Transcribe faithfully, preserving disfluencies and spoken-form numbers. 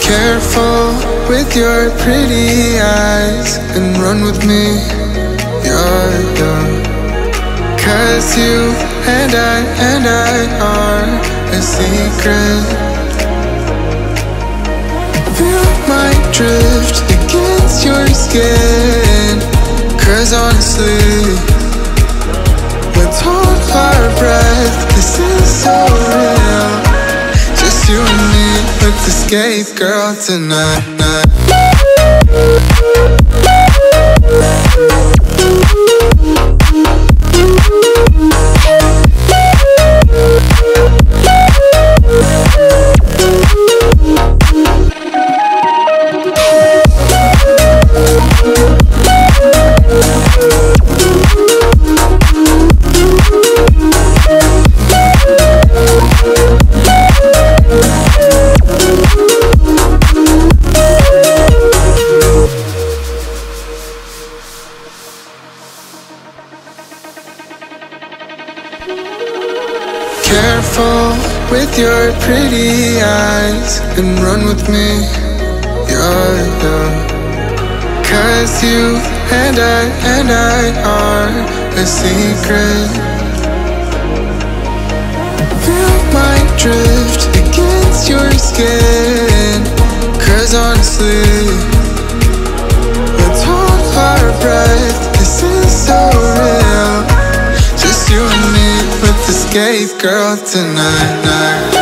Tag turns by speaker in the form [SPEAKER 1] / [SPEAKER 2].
[SPEAKER 1] Careful with your pretty eyes and run with me, yeah, yeah. Cause you and I and I are a secret. Feel my drift against your skin. Cause honestly, let's hold our breath, this is so real. Just you and me, let's escape, girl, tonight. Careful with your pretty eyes and run with me, yeah, yeah. Cause you and I and I are a secret. Feel my drift against your skin. Cause honestly, let's hold our breath, this is so real. Just you and me, let's escape, girl, tonight.